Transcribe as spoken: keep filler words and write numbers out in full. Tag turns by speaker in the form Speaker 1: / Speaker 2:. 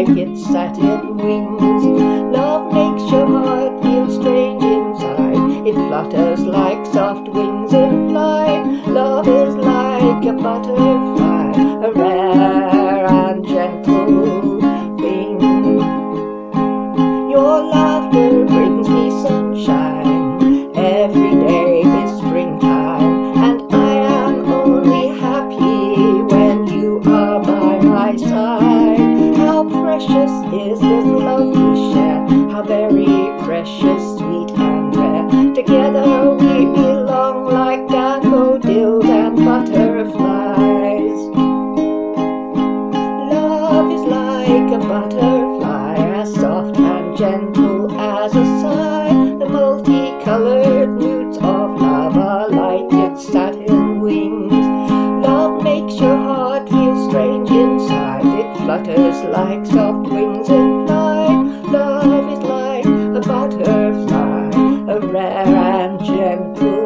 Speaker 1: like its satin wings. Love makes your heart feel strange inside. It flutters like soft wings in flight. Love is like a butterfly, a rare and gentle thing. Your laughter brings me sunshine. Every day is springtime, and I am only happy when you are by my side. How precious is this love we share, how very precious, sweet and rare. Together we belong like daffodils and butterflies. Love is like a butterfly, as soft and gentle as a sigh. The multicolored moods of love are like its satin wings. Love makes your heart feel strange inside. It flutters like soft wings in flight. Love is like a butterfly, a rare and gentle